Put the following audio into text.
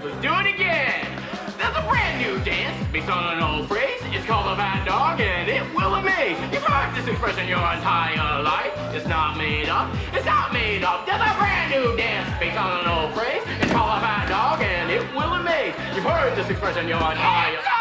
Let's do it again. There's a brand new dance based on an old phrase. It's called a bad dog and it will amaze. You've heard this expression your entire life. It's not made up. It's not made up. There's a brand new dance based on an old phrase. It's called a bad dog and it will amaze. You've heard this expression your entire life.